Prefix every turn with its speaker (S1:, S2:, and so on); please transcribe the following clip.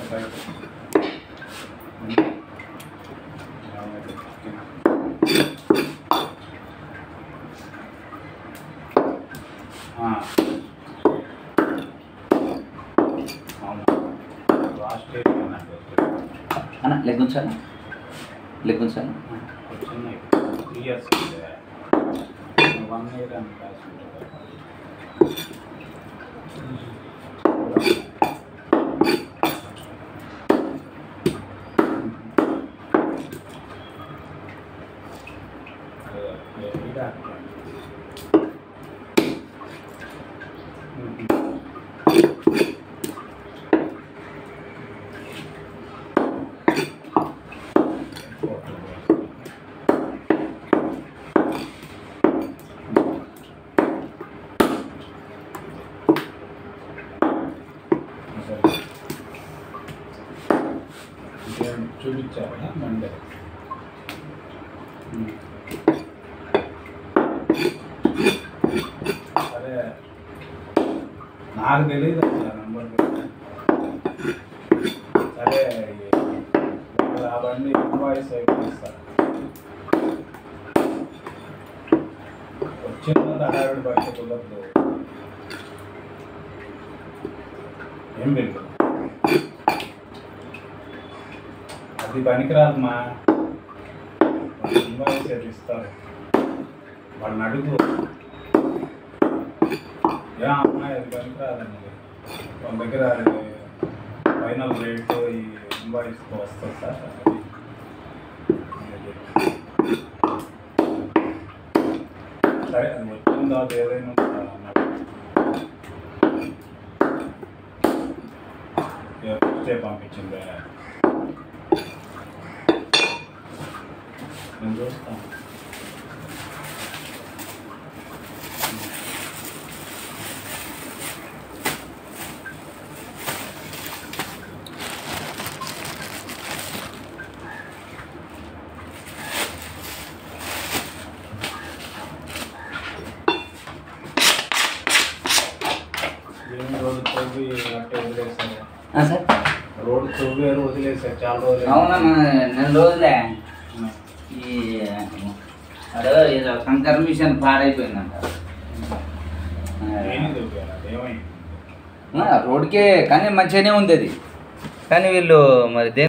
S1: అన్న లెగ్గుంచాను
S2: 3 years 1 year and చూపించారా మండే సరే నాకు తెలియదు నెంబర్ సరే అవన్నీ ఇన్వాయిస్ అయిపోయిస్తారు వచ్చిన హడావిడి బయట కుదరదు ఏం లేదు అది పనికిరాదమ్మా ఇన్వాయిస్ ఇస్తారు వాళ్ళని అడుగు ఏ అమ్మాయి అది పనికిరాదండి వాళ్ళ దగ్గర ఫైనల్ రేట్ ఈ ఇన్వాయిస్కి వస్తుంది సార్ సరే అది వచ్చిన తర్వాత ఏదైనా పంపించింది నేను చూస్తాను రోడ్డు తవ్వి అట్టే వదిలేసారు
S1: సార్
S2: రోడ్డు తవ్వారు వదిలేసారు చాలా రోజులు
S1: అవునమ్మా 2 రోజులే ఈ అదే ఏదో కంకర్ మిషన్ పాడైపోయిందంట రోడ్కే కానీ మంచిగానే ఉంది అది కానీ వీళ్ళు మరి